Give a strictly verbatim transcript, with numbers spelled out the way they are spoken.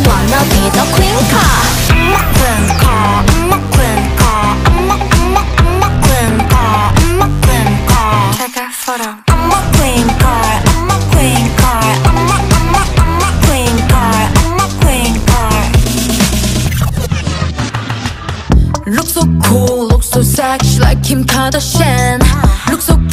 wanna be the queen car. I'm a queen car, I'm a queen car, I'm a, I'm a, I'm a queen car, I'm a queen car. Take a photo. I'm a queen car, I'm a queen car, I'm a, I'm a, I'm a queen car, I'm a queen car. Look so cool, look so sexy like Kim Kardashian. Look so